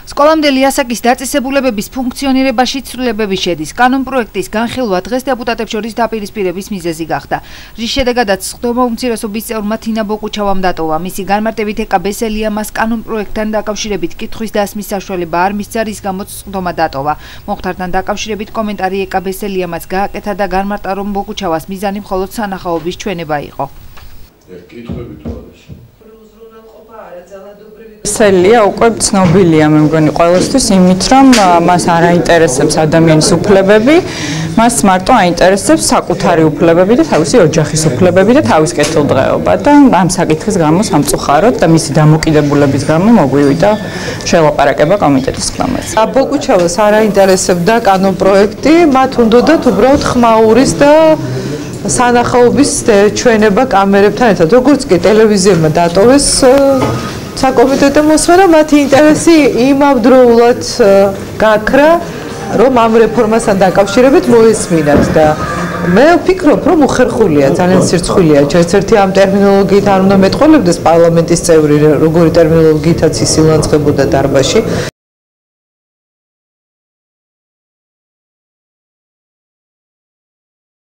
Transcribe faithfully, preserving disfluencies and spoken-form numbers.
სკოლამდელი ასაკის დაწესებულებების ფუნქციონირებაში ცვლილებები შედის. კანონპროექტის განხილვა დღეს დეპუტატებს შორის დაპირისპირების მიზეზი გახდა. რის შედეგადაც სხდომა უმცირესობის წევრმა თინა ბოկუჩავამ დატოვა. მისი განმარტებით ეკა ბესელიამას კანონპროექტთან დაკავშირებით კითხვის დასმის საშუალება არ მისცა, რის გამოც სხდომა დატოვა. მოხდართან დაკავშირებით კომენტარი ეკა ბესელიამას გააკეთა და განმარტა, რომ ბოკუჩავას მიზანი მხოლოდ სანახაობის ჩვენება იყო. კითხვები თუ არის? ბესელია უკვე ცნობილია მე მგონი ყველასთვის იმით, რომ მას არ აინტერესებს ადამიანის უფლებები, მას მარტო აინტერესებს საკუთარი უფლებები და თავისი ოჯახის უფლებები და თავის კეთილდღეობა და ამ საკითხის გამო სამწუხაროდ და მისი დამოკიდებულების გამო მოგვივიდა შელაპარაკება კომიტეტის ხმამაც. ბოკუჩავას არ აინტერესებდა კანონპროექტი, მათ უნდოდათ უბრალოდ ხმაურის და სანახაობის ჩვენება კამერებთან ერთად, როგორც კი ტელევიზიებმა დატოვეს საკომიტეტო მოსმენა, მათი ინტერესი იმავდროულად გაქრა, რომ ამ რეფორმასთან დაკავშირებით მოესმინათ და მე ვფიქრობ, რომ უხერხულია, ძალიან სირცხვილია, ერთ-ერთი ამ ტერმინოლოგიით არ უნდა მეტყოლებდეს პარლამენტის წევრი, როგორი ტერმინოლოგიითაც ის ილანძღებოდა დარბაზში.